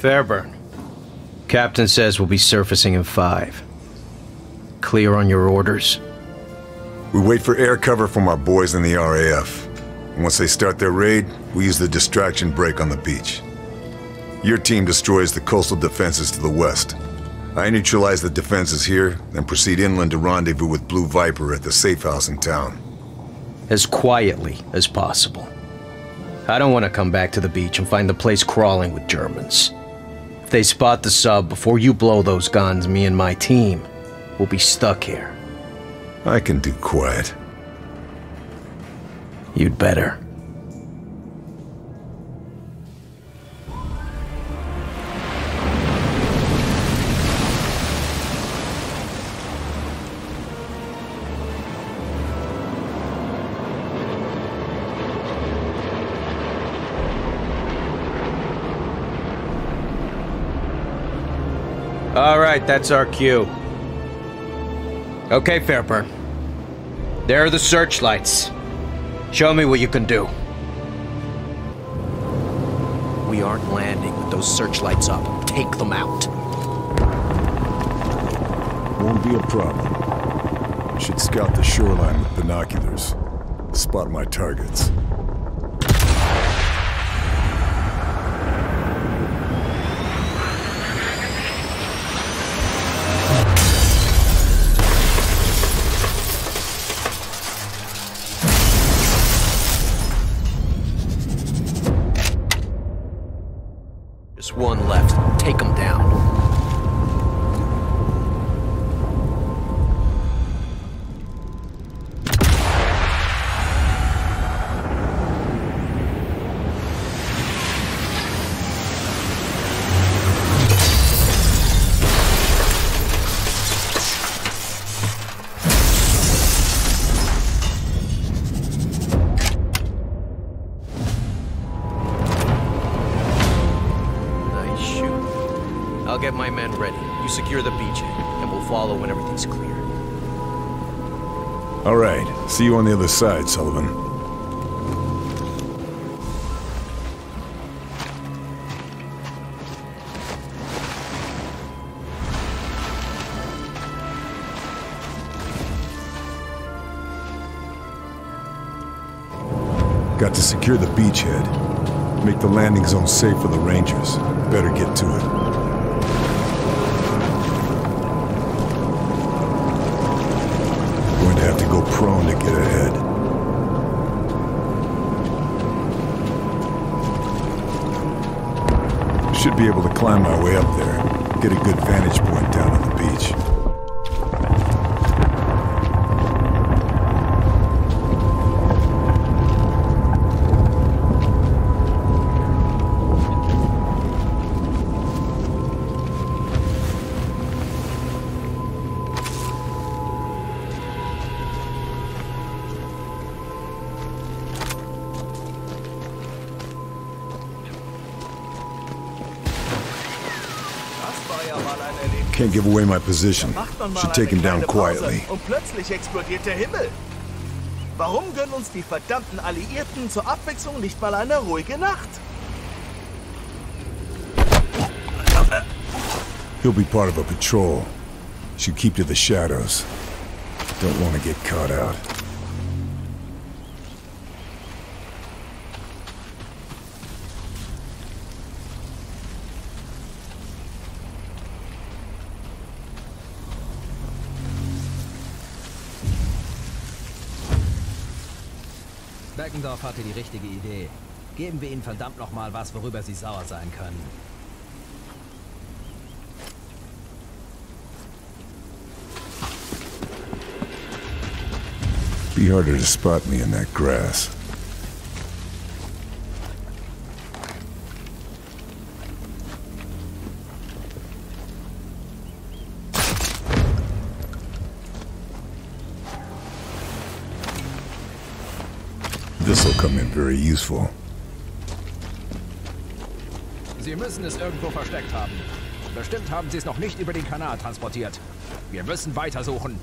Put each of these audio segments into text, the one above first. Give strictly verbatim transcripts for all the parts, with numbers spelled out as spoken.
Fairburn. Captain says we'll be surfacing in five. Clear on your orders? We wait for air cover from our boys in the R A F. And once they start their raid, we use the distraction break on the beach. Your team destroys the coastal defenses to the west. I neutralize the defenses here, then proceed inland to rendezvous with Blue Viper at the safe house in town. As quietly as possible. I don't want to come back to the beach and find the place crawling with Germans. If they spot the sub before you blow those guns, me and my team will be stuck here. I can do quiet. You'd better. All right, that's our cue. Okay, Fairburn. There are the searchlights. Show me what you can do. We aren't landing with those searchlights up. Take them out. Won't be a problem. I should scout the shoreline with binoculars. Spot my targets. Just one left. Take them down. I'll get my men ready. You secure the beachhead, and we'll follow when everything's clear. All right. See you on the other side, Sullivan. Got to secure the beachhead. Make the landing zone safe for the Rangers. Better get to it. Have to go prone to get ahead. Should be able to climb my way up there. Get a good vantage point down on the beach. Can't give away my position. Should take him down quietly. Und plötzlich explodiert der Himmel. Warum gönnen uns die verdammten Alliierten zur Abwechslung nicht mal eine ruhige Nacht? He'll be part of a patrol. Should keep to the shadows. Don't want to get caught out. Beckendorf hatte die richtige Idee. Geben wir ihnen verdammt nochmal was, worüber sie sauer sein können. Be harder to spot me in that grass. This'll come in very useful. Sie müssen es irgendwo versteckt haben. Bestimmt haben sie es noch nicht über den Kanal transportiert. Wir müssen weitersuchen.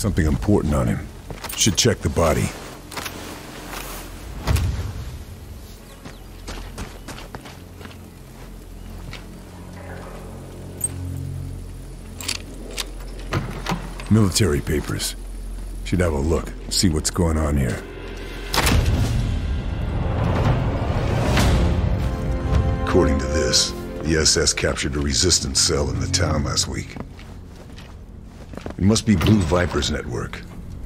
Something important on him. Should check the body. Military papers. Should have a look, see what's going on here. According to this, the S S captured a resistance cell in the town last week. It must be Blue Viper's network.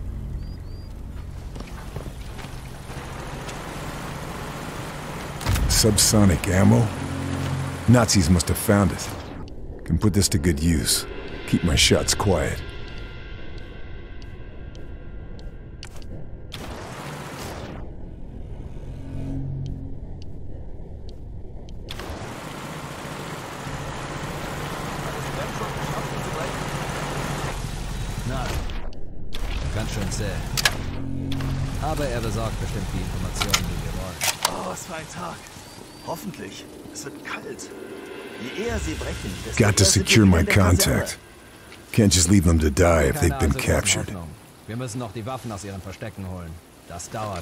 Subsonic ammo? Nazis must have found it. Can put this to good use. Keep my shots quiet. Ganz schön zäh. Aber er besorgt bestimmt die Informationen, die wir wollen. Oh, was für ein Tag. Hoffentlich. Es wird kalt. Je eher sie brechen, desto Got to eher sind wir secure wieder my in der Kaserne. contact. Can't just leave them to die if they've Keine been allzu großen captured. Hoffnung. Wir müssen noch die Waffen aus ihren Verstecken holen. Das dauert.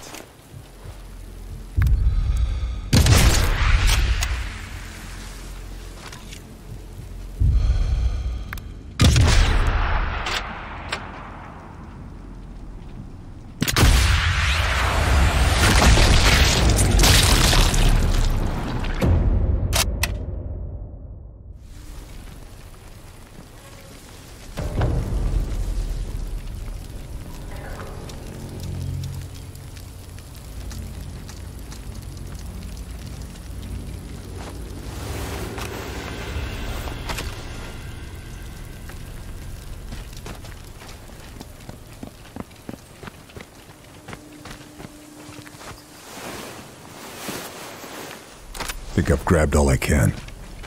Think I've grabbed all I can.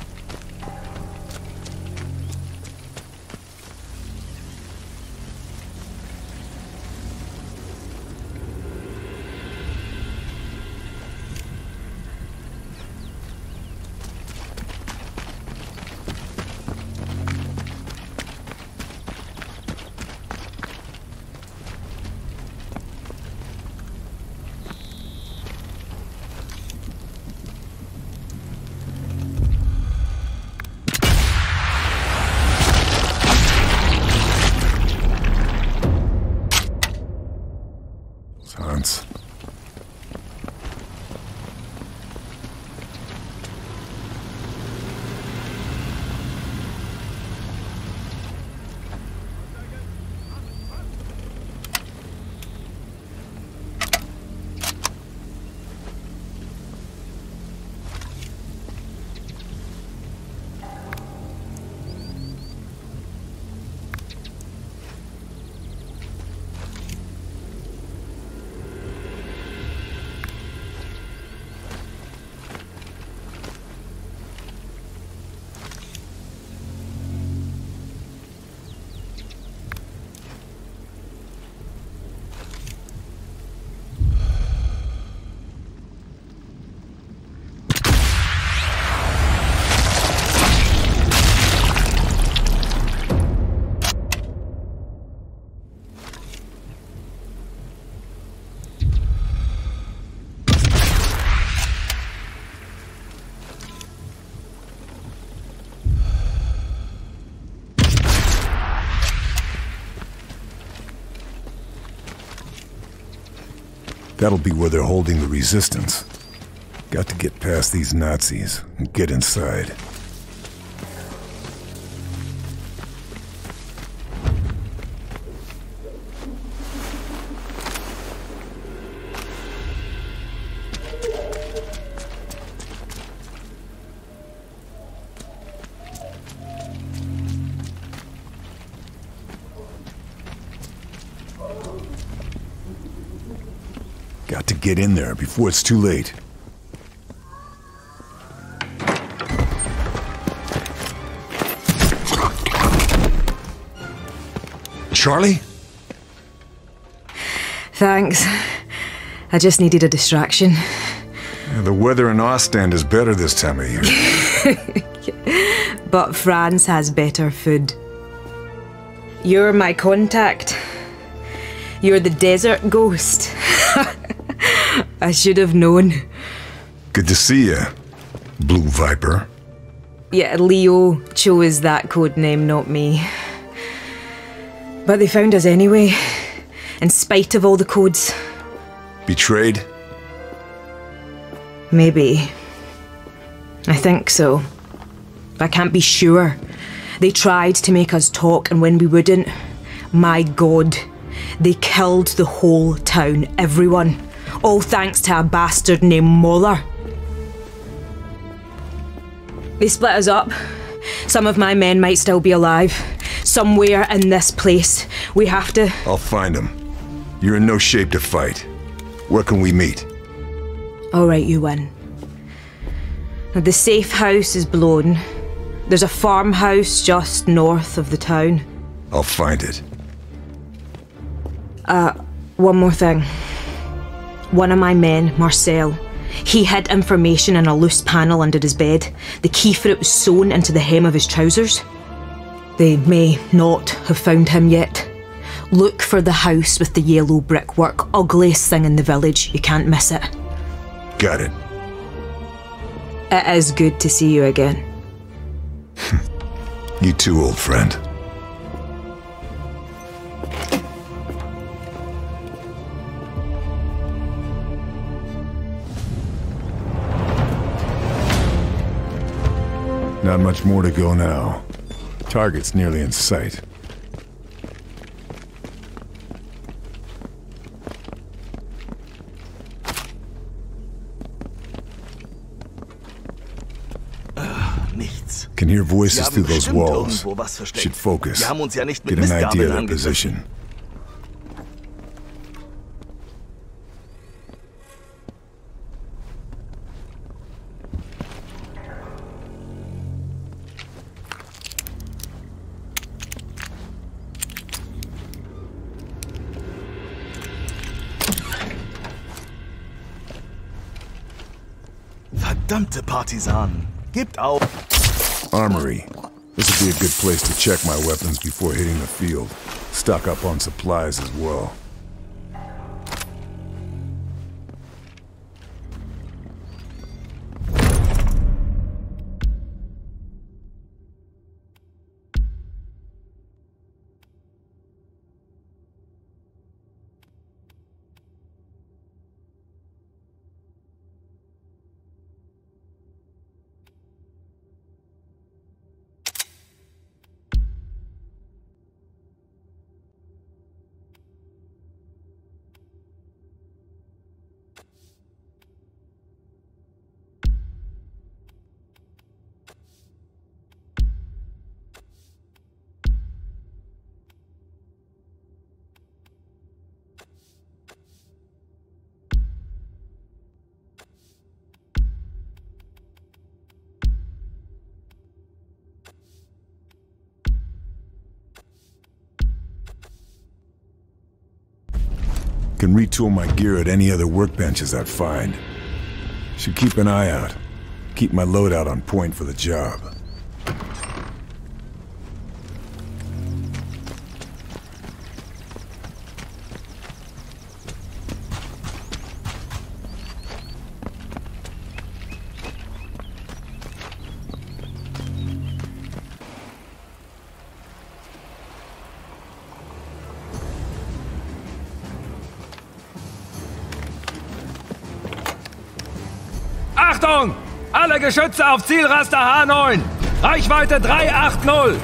Hans. That'll be where they're holding the resistance. Got to get past these Nazis and get inside. Got to get in there before it's too late. Charlie? Thanks. I just needed a distraction. Yeah, the weather in Ostend is better this time of year. But France has better food. You're my contact. You're the desert ghost. I should have known. Good to see you, Blue Viper. Yeah, Leo chose that code name, not me. But they found us anyway, in spite of all the codes. Betrayed? Maybe. I think so. I can't be sure. They tried to make us talk, and when we wouldn't, my God, they killed the whole town, everyone. All thanks to a bastard named Moller. They split us up. Some of my men might still be alive. Somewhere in this place. We have to... I'll find them. You're in no shape to fight. Where can we meet? Alright, you win. The safe house is blown. There's a farmhouse just north of the town. I'll find it. Uh, one more thing. One of my men, Marcel, he hid information in a loose panel under his bed. The key for it was sewn into the hem of his trousers. They may not have found him yet. Look for the house with the yellow brickwork. Ugliest thing in the village. You can't miss it. Got it. It is good to see you again. You too, old friend. Not much more to go now. Target's nearly in sight. Nichts. Can hear voices Sie haben through those bestimmt walls. irgendwo was versteckt. Should focus. Wir haben uns ja nicht mit Get an idea of Mistgabeln their angegriffen. position. Verdammte Partisanen. Gebt auf. Armory. This would be a good place to check my weapons before hitting the field. Stock up on supplies as well. Can retool my gear at any other workbenches I find. Should keep an eye out. Keep my loadout on point for the job. Achtung! Alle Geschütze auf Zielraster H neun! Reichweite drei acht null!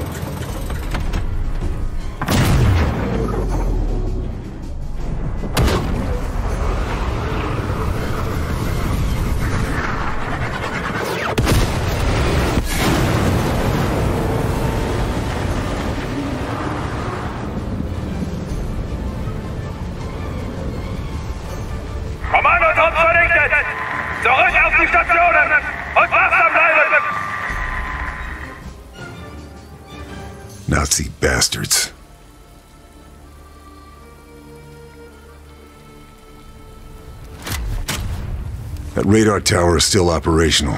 Kommandotrupp vernichtet! Zurück auf die Stationen! Und wachsam bleiben! Nazi bastards. That radar tower is still operational.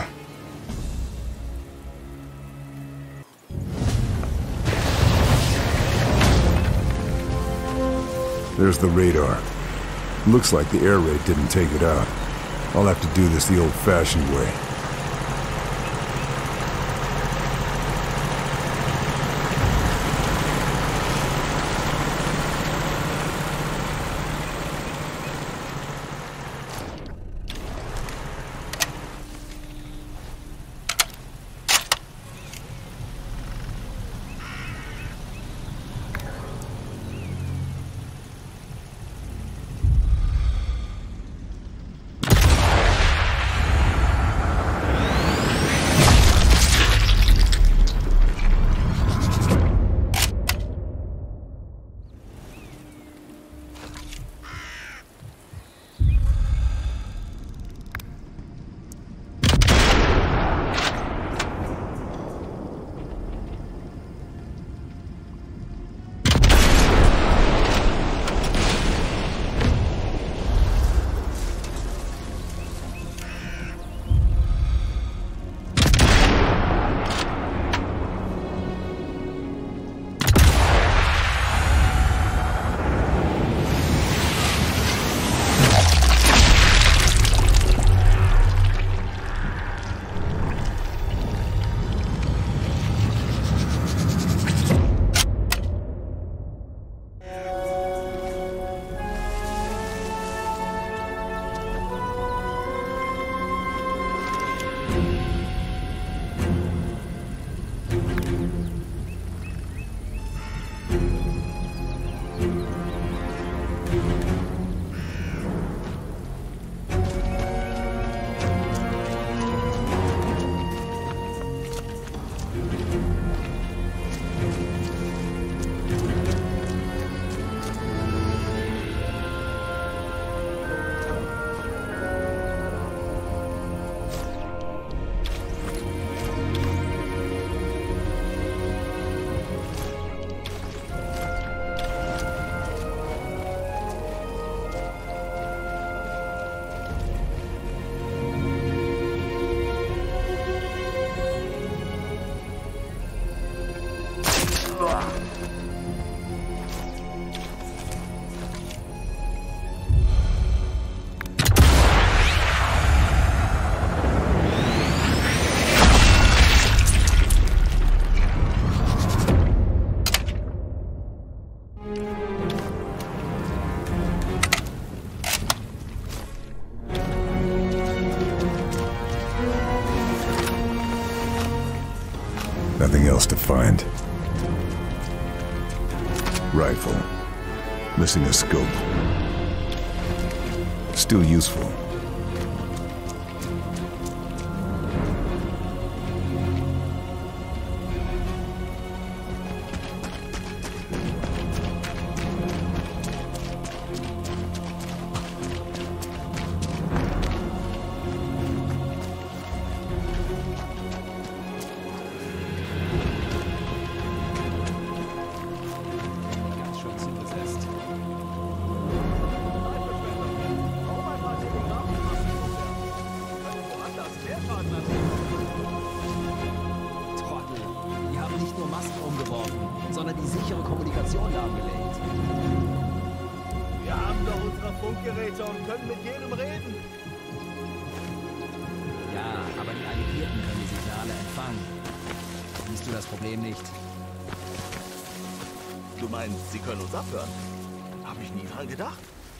There's the radar. Looks like the air raid didn't take it out. I'll have to do this the old-fashioned way. Nothing else to find. Rifle. Missing a scope. Still useful. sondern die sichere Kommunikation lahmgelegt. Wir haben doch unsere Funkgeräte und können mit jedem reden. Ja, aber die Alliierten können die Signale empfangen. Siehst du das Problem nicht? Du meinst, sie können uns abhören? Hab ich nie dran gedacht.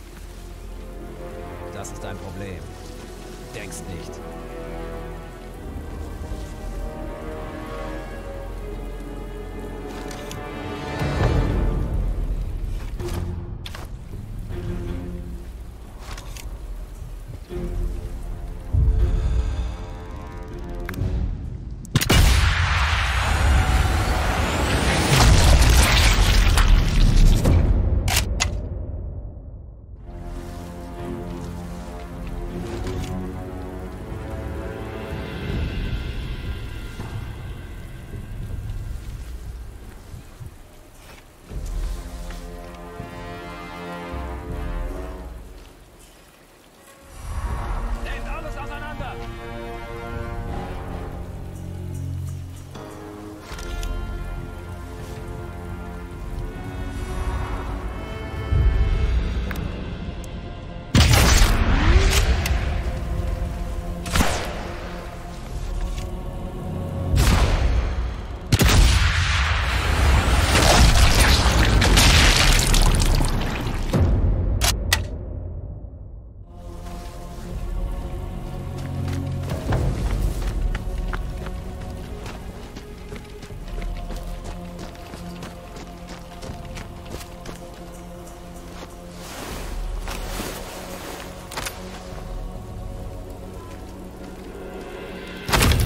Das ist dein Problem. Denkst nicht.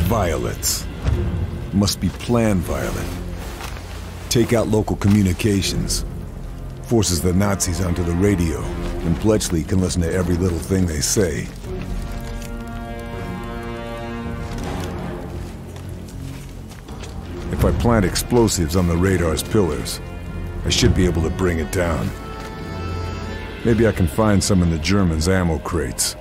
Violets. Must be planned violent. Take out local communications. Forces the Nazis onto the radio, and Bletchley can listen to every little thing they say. If I plant explosives on the radar's pillars, I should be able to bring it down. Maybe I can find some in the Germans' ammo crates.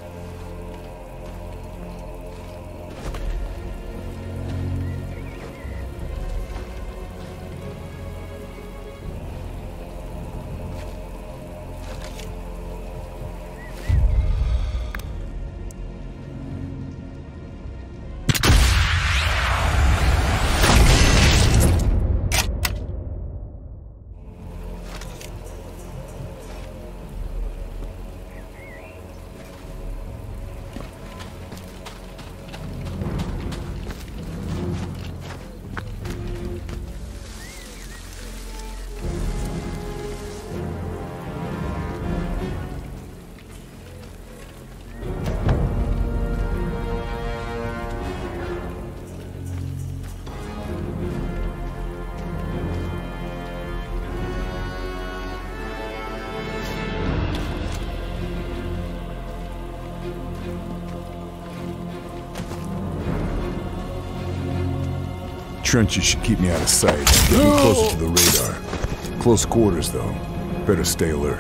Trenches should keep me out of sight. Get me closer to the radar. Close quarters, though. Better stay alert.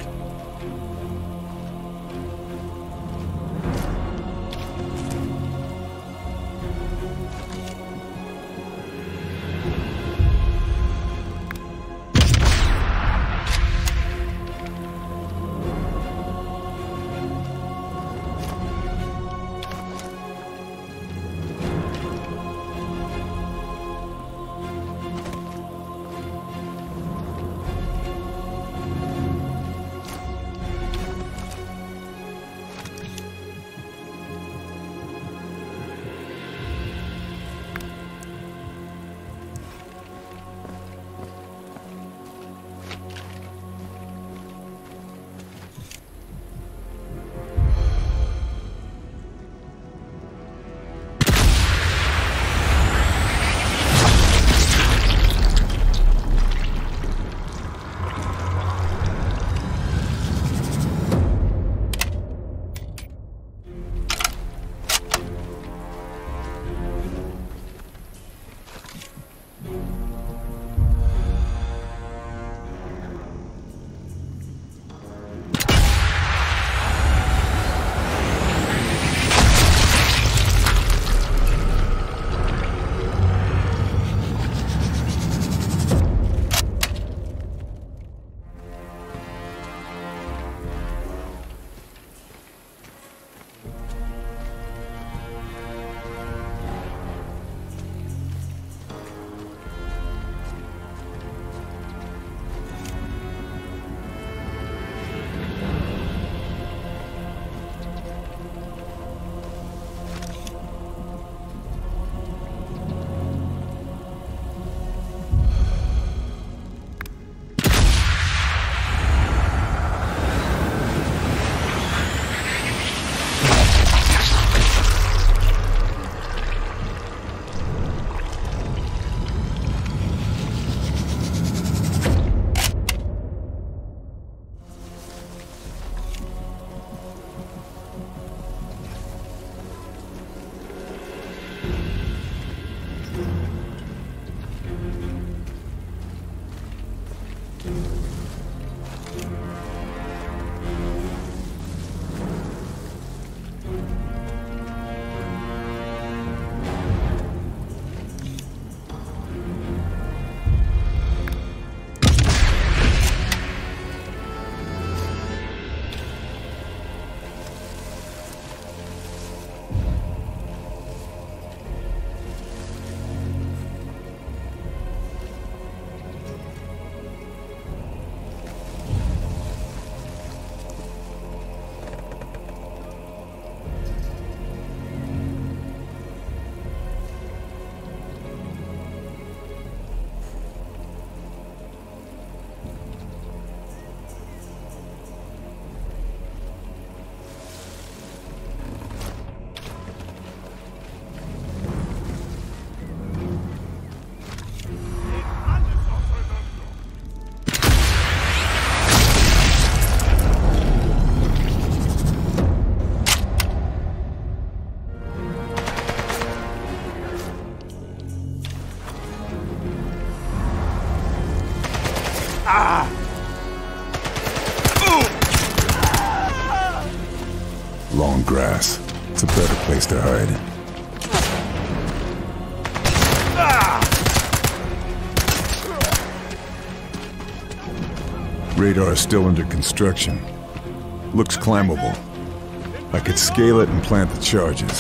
It's a better place to hide. Radar is still under construction. Looks climbable. I could scale it and plant the charges.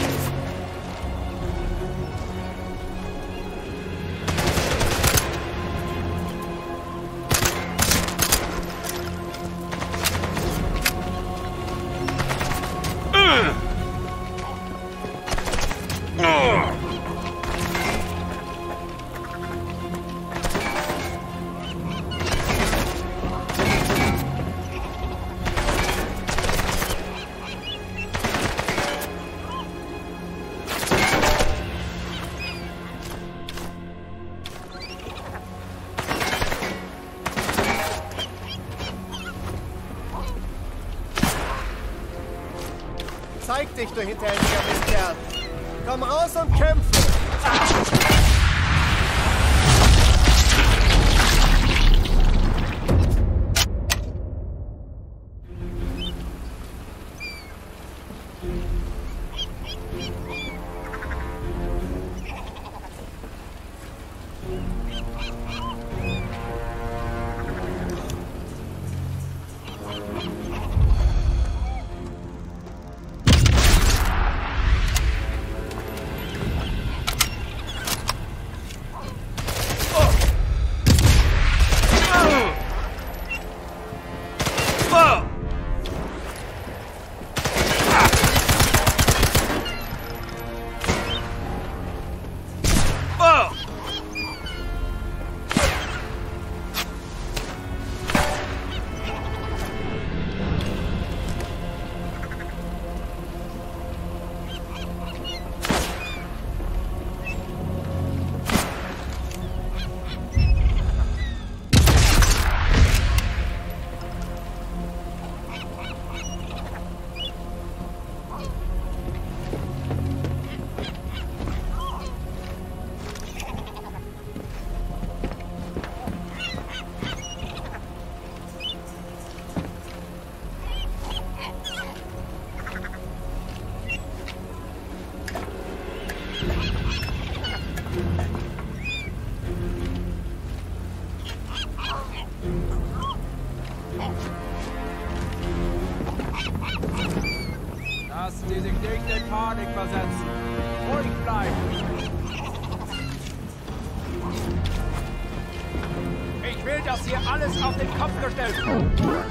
Zeig dich, du hinterhältiger Mistkerl! Komm raus und kämpfe! Lass die sich nicht in Panik versetzen. Ruhig bleiben. Ich will, dass hier alles auf den Kopf gestellt wird.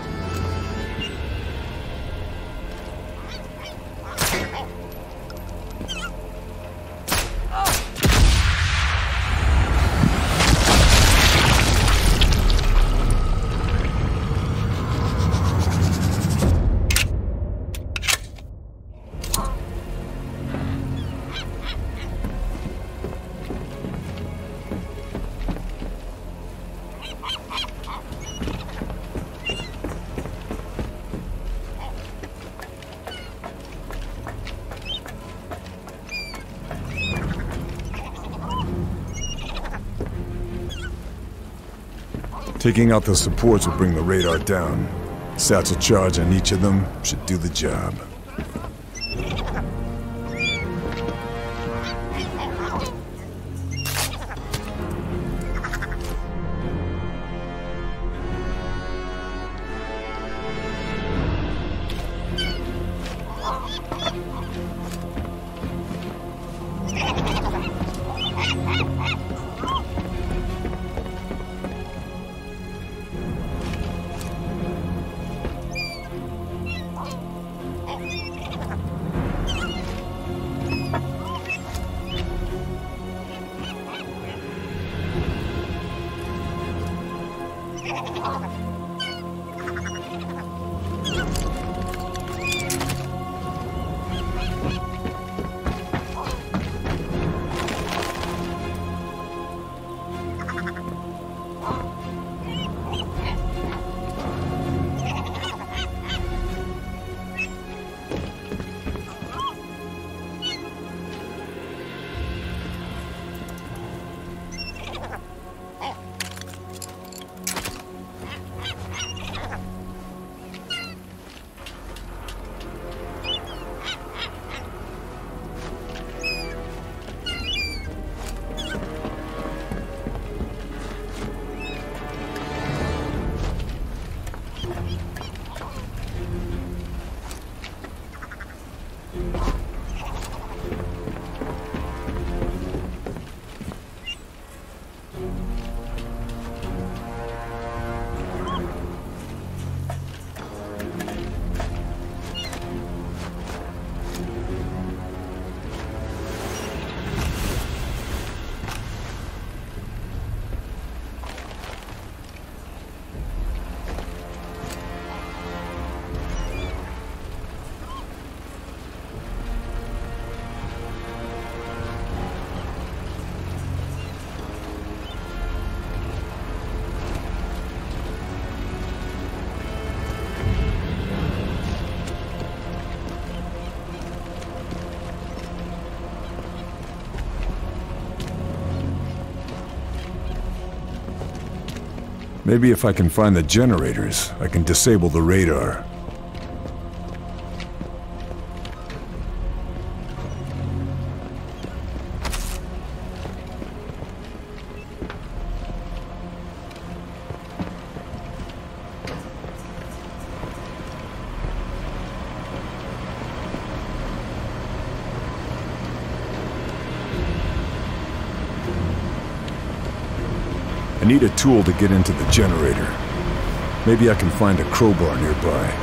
Taking out the supports will bring the radar down. Satchel charge on each of them should do the job. Maybe if I can find the generators, I can disable the radar. I need a tool to get into the generator. Maybe I can find a crowbar nearby.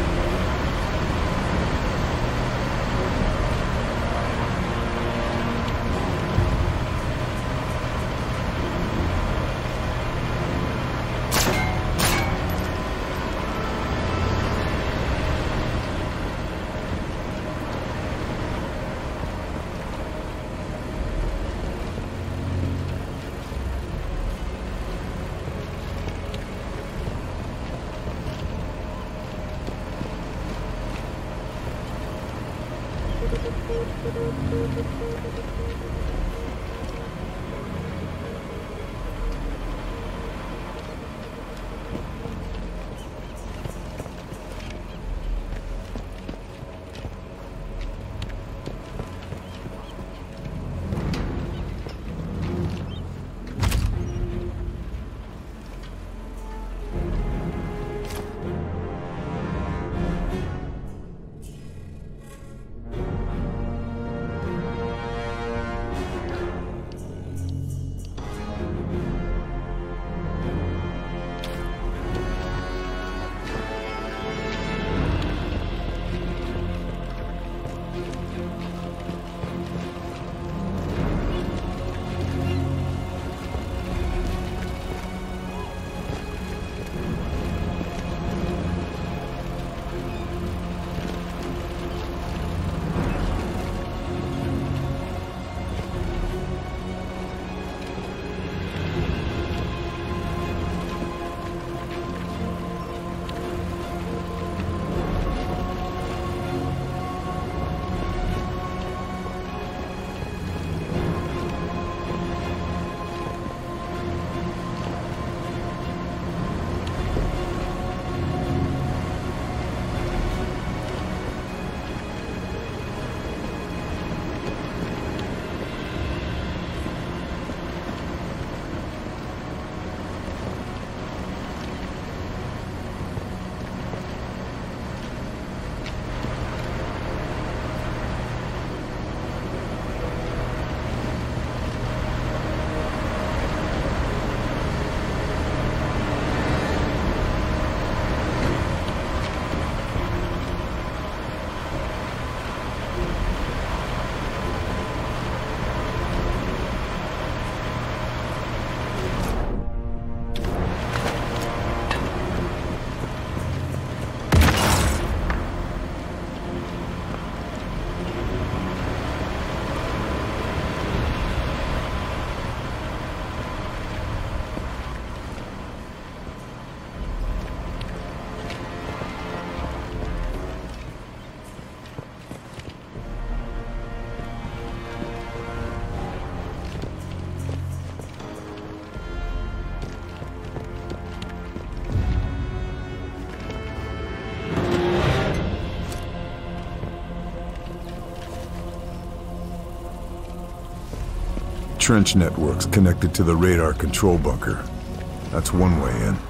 Trench networks connected to the radar control bunker. That's one way in.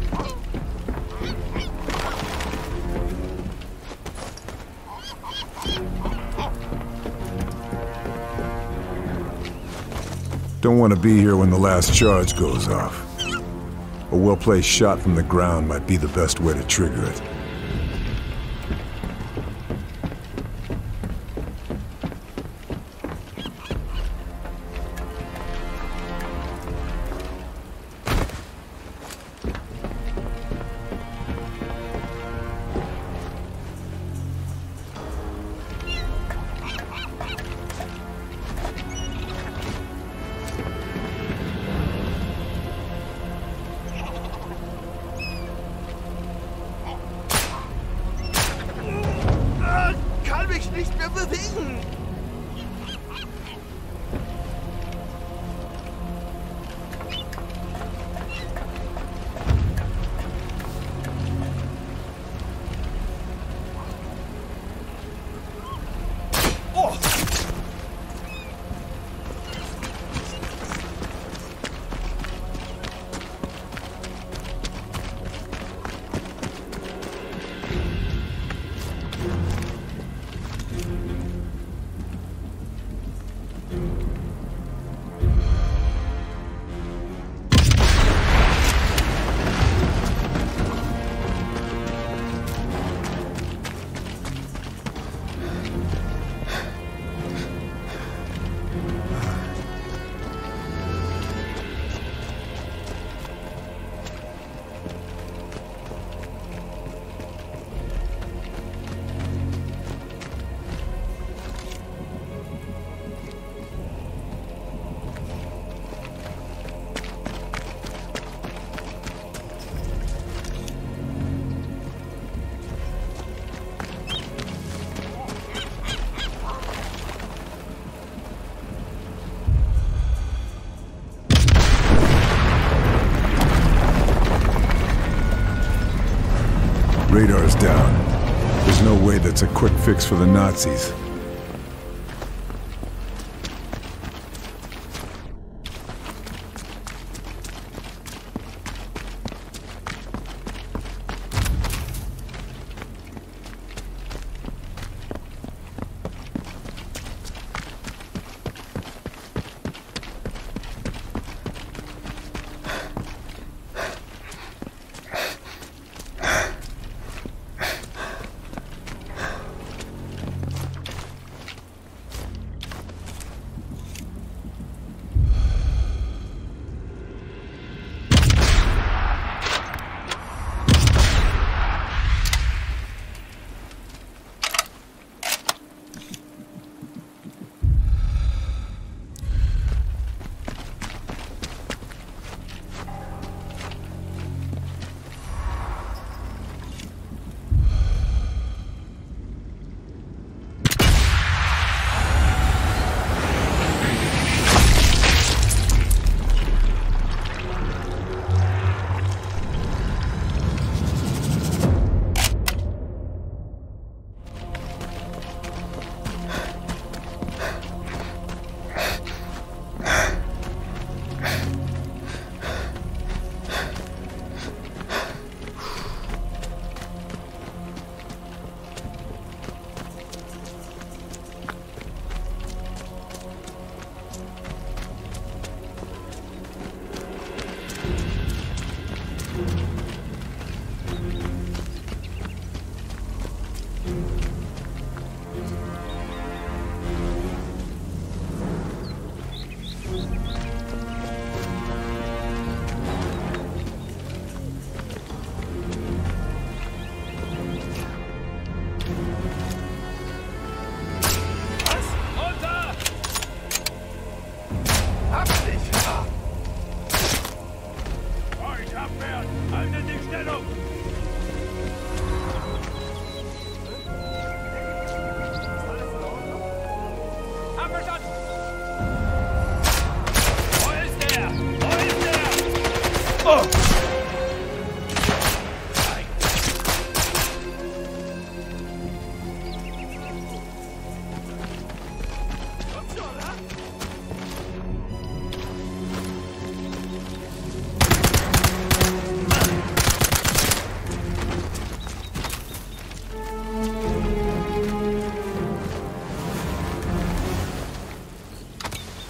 Don't want to be here when the last charge goes off. A well-placed shot from the ground might be the best way to trigger it. Nicht mehr bewegen! Oh! Radar's down. There's no way that's a quick fix for the Nazis.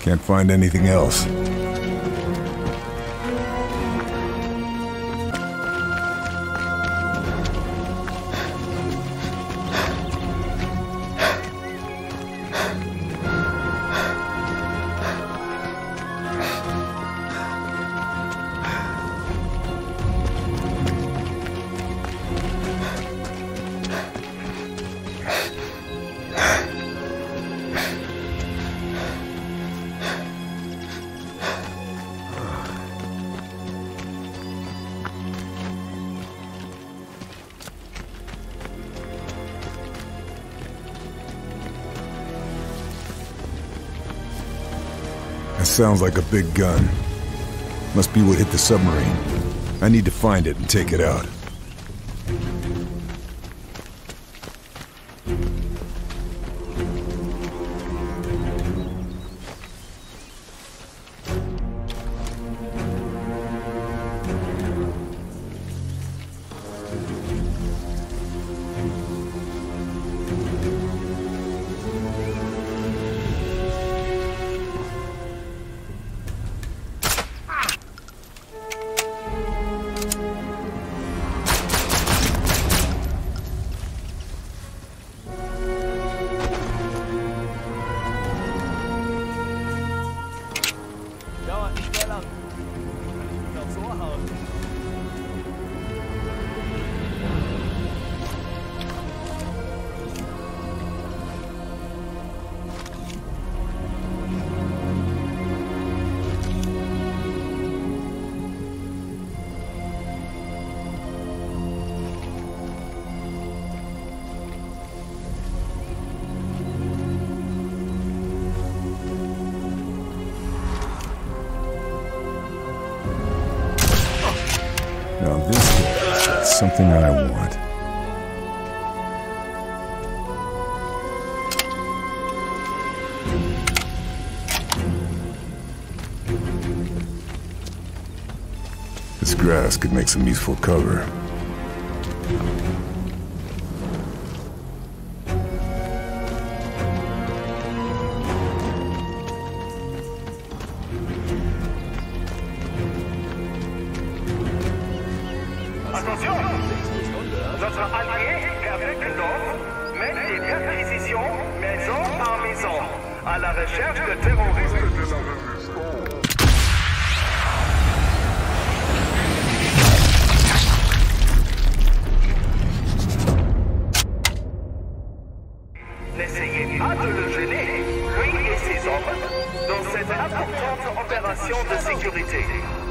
Can't find anything else. That sounds like a big gun. Must be what hit the submarine. I need to find it and take it out. Now this is something I want. This grass could make some useful cover. Attention! Notre allié perfecte donc mène des perquisitions maison par maison à la recherche de terroristes de la résistance. N'essayez pas de le gêner, lui et ses hommes, dans cette importante opération de sécurité.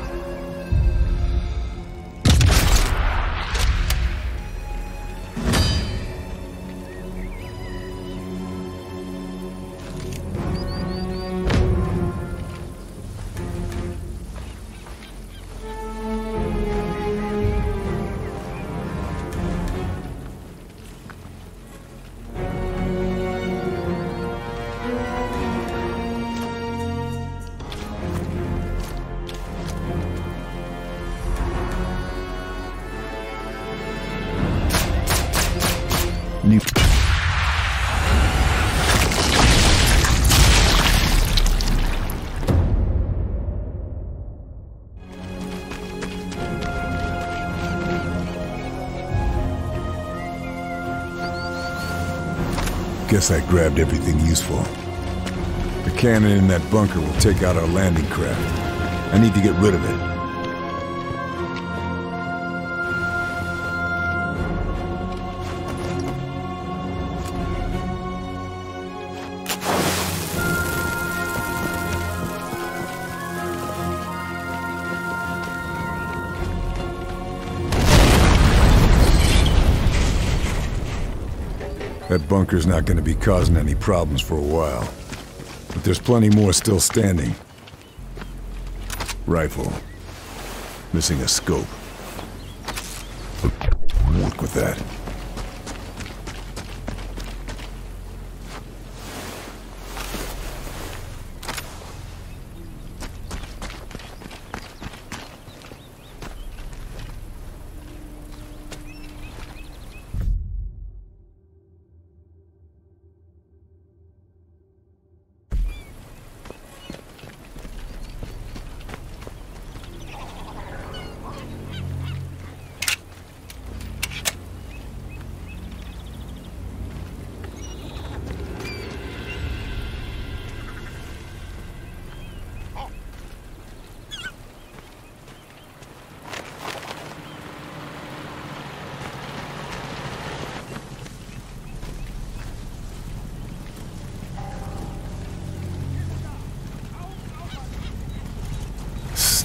New. Guess I grabbed everything useful. The cannon in that bunker will take out our landing craft. I need to get rid of it. That bunker's not going to be causing any problems for a while. But there's plenty more still standing. Rifle. Missing a scope. Work with that.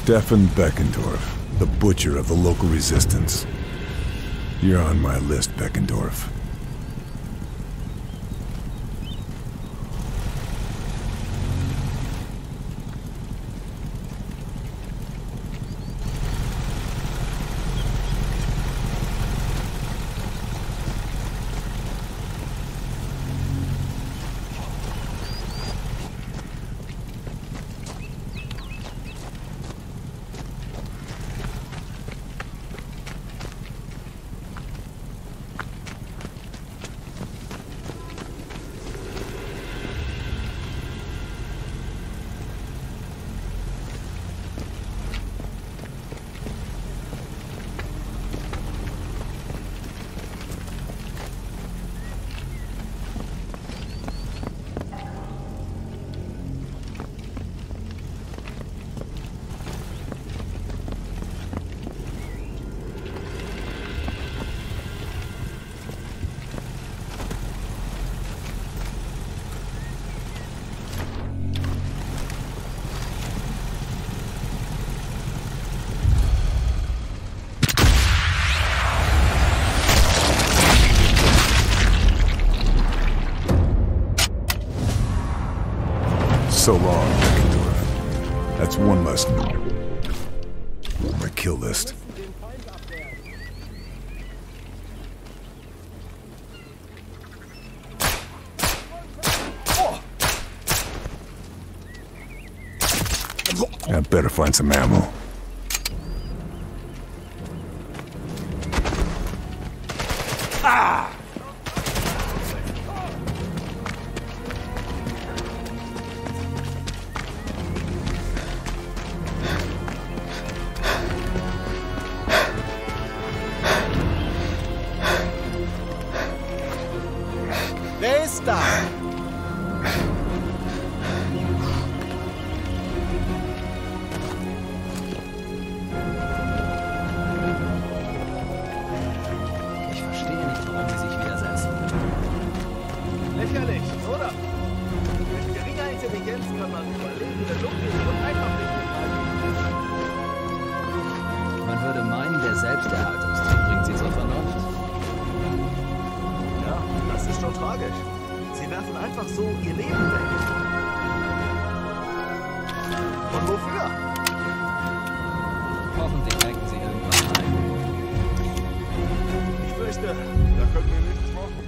Stefan Beckendorf, the butcher of the local resistance. You're on my list, Beckendorf. So long, Beckendorf. That's one less on my kill list. I better find some ammo. Wer ist da? Ich verstehe nicht, warum sie sich widersetzen. Lächerlich, oder? Mit geringer Intelligenz kann man überlebende Luftwege und einfach nicht begreifen. Man würde meinen, der Selbsterhaltungstrieb bringt sie zur Vernunft. Ja, das ist schon tragisch. Sie werfen einfach so ihr Leben weg. Und wofür? Hoffentlich denken sie irgendwann ein. Ich fürchte, da können wir nichts machen.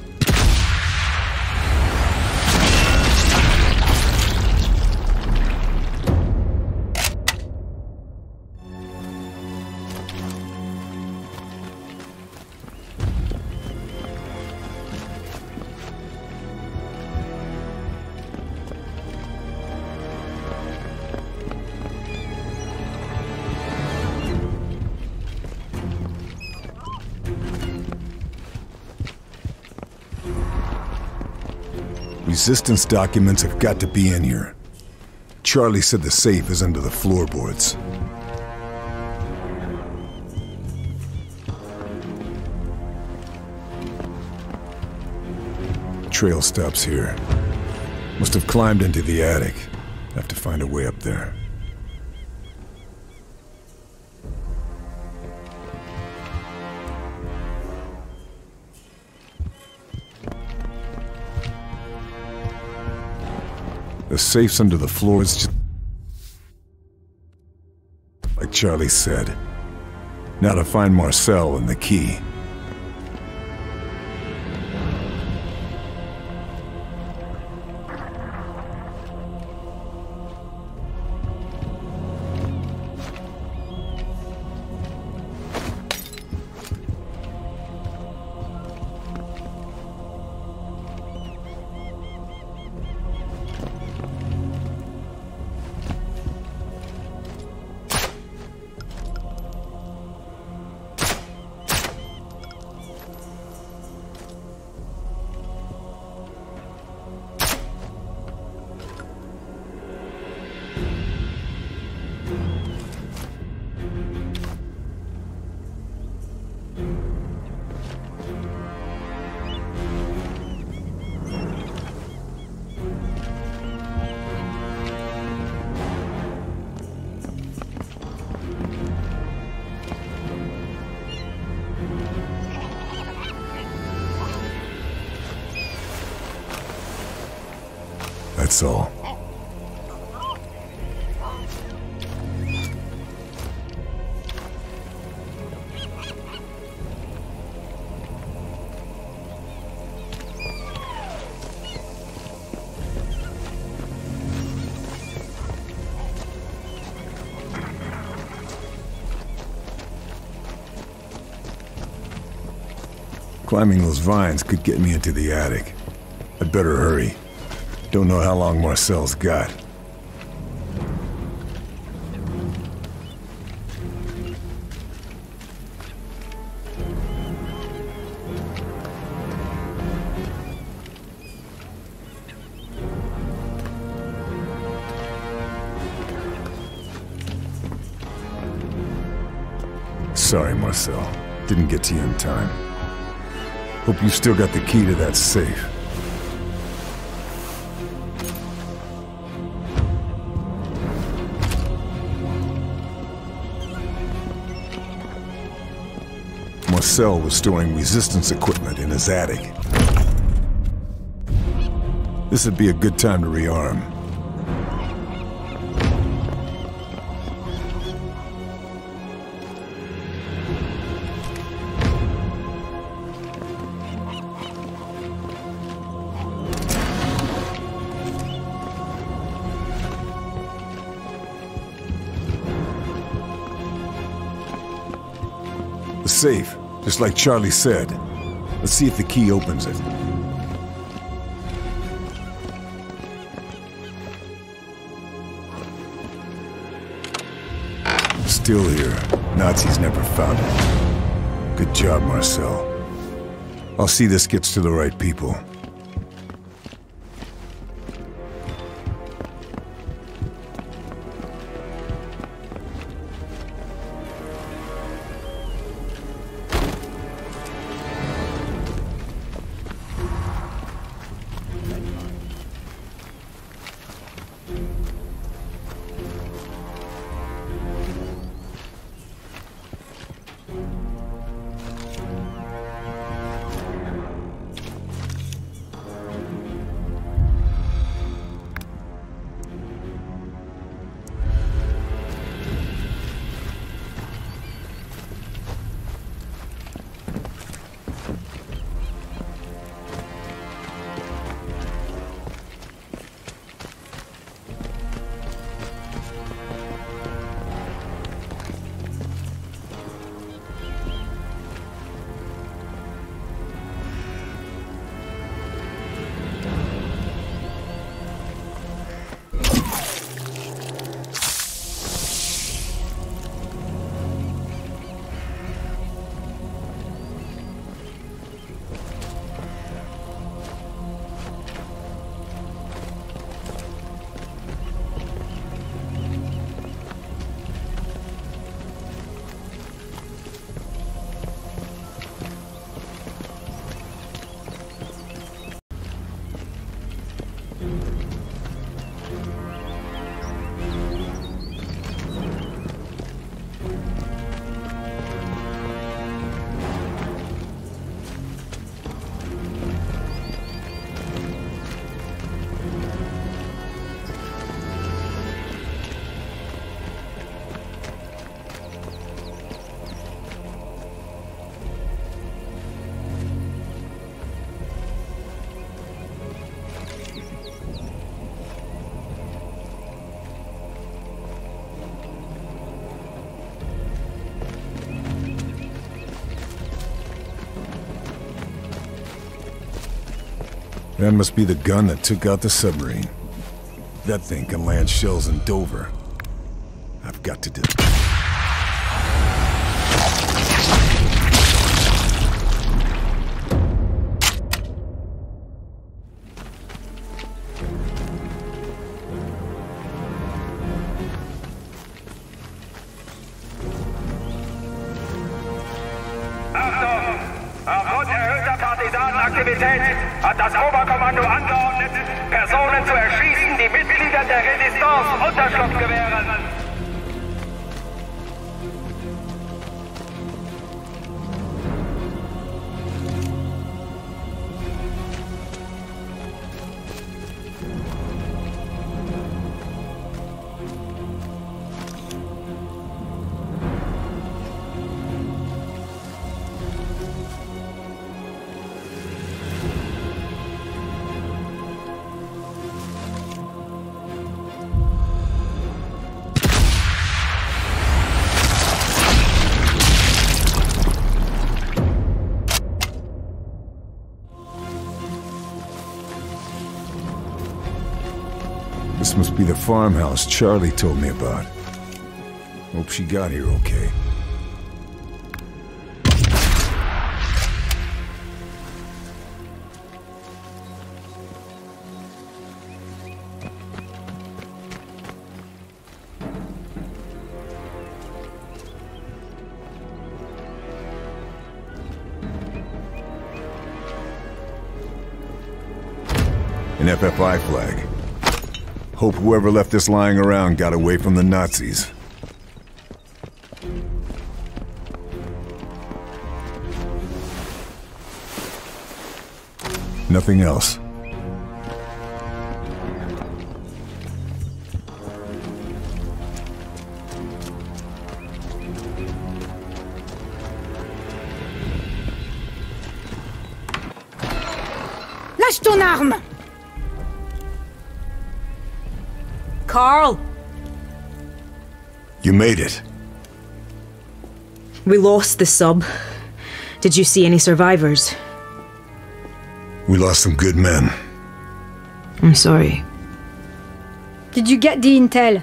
Resistance documents have got to be in here. Charlie said the safe is under the floorboards. Trail stops here. Must have climbed into the attic. Have to find a way up there. The safe's under the floor. It's just like Charlie said. Now to find Marcel and the key. That's all. Climbing those vines could get me into the attic. I'd better hurry. Don't know how long Marcel's got. Sorry, Marcel. Didn't get to you in time. Hope you've still got the key to that safe. Marcel was storing resistance equipment in his attic. This would be a good time to rearm. The safe, just like Charlie said. Let's see if the key opens it. Still here. Nazis never found it. Good job, Marcel. I'll see this gets to the right people. That must be the gun that took out the submarine. That thing can land shells in Dover. I've got to do... Aufgrund erhöhter Partisanenaktivität hat das Oberkommando angeordnet, Personen zu erschießen, die Mitgliedern der Resistance Unterschlupf gewähren. This must be the farmhouse Charlie told me about. Hope she got here okay. An F F I flag. Hope whoever left this lying around got away from the Nazis. Nothing else. Lâche ton arme! Carl! You made it. We lost the sub. Did you see any survivors? We lost some good men. I'm sorry. Did you get the intel?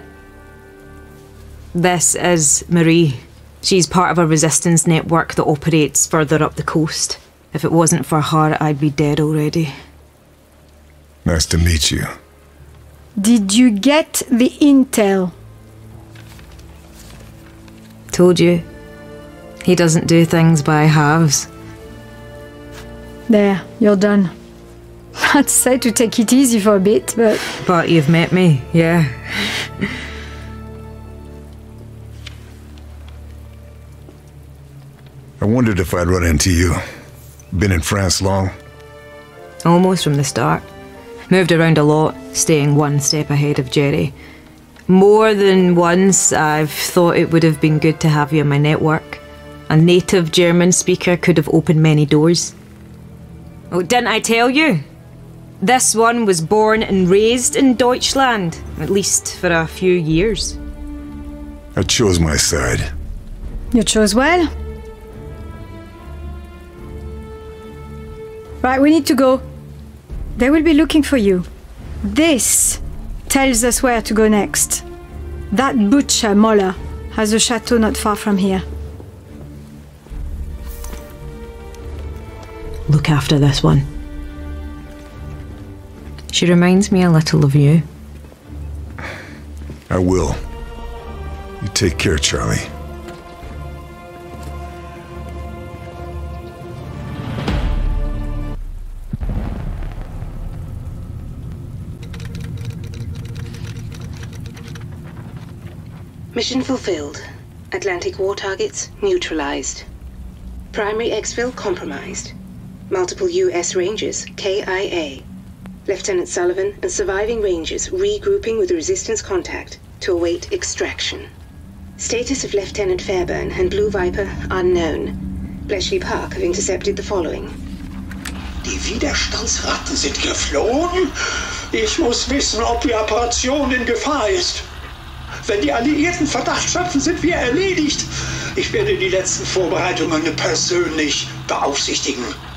This is Marie. She's part of a resistance network that operates further up the coast. If it wasn't for her, I'd be dead already. Nice to meet you. Did you get the intel? Told you. He doesn't do things by halves. There, you're done. I'd say to take it easy for a bit, but... But you've met me, yeah. I wondered if I'd run into you. Been in France long? Almost from the start. Moved around a lot, staying one step ahead of Jerry. More than once, I've thought it would have been good to have you in my network. A native German speaker could have opened many doors. Oh, didn't I tell you? This one was born and raised in Deutschland, at least for a few years. I chose my side. You chose well. Right, we need to go. They will be looking for you. This tells us where to go next. That butcher, Moller, has a chateau not far from here. Look after this one. She reminds me a little of you. I will. You take care, Charlie. Mission fulfilled. Atlantic war targets neutralized. Primary exfil compromised. Multiple U S Rangers K I A. Lieutenant Sullivan and surviving Rangers regrouping with resistance contact to await extraction. Status of Lieutenant Fairburn and Blue Viper unknown. Bletchley Park have intercepted the following. Die Widerstandsratten sind geflohen? Ich muss wissen, ob die Operation in Gefahr ist. Wenn die Alliierten Verdacht schöpfen, sind wir erledigt. Ich werde die letzten Vorbereitungen persönlich beaufsichtigen.